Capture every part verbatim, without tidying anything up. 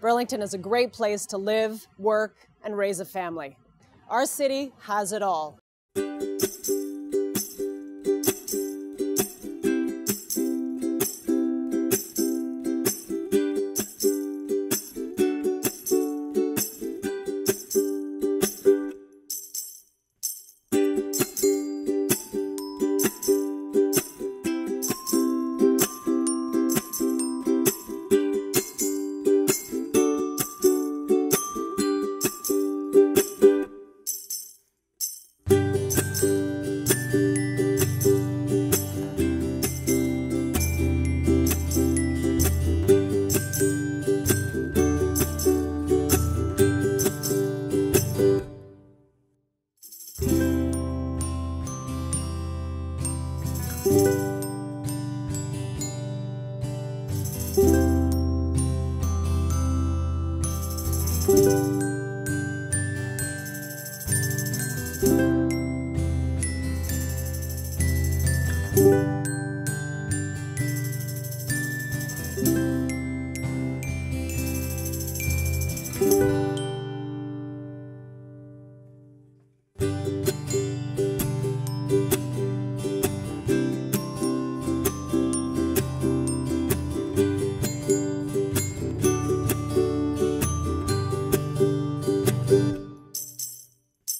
Burlington is a great place to live, work, and raise a family. Our city has it all.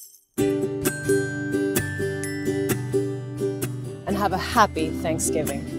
And have a happy Thanksgiving.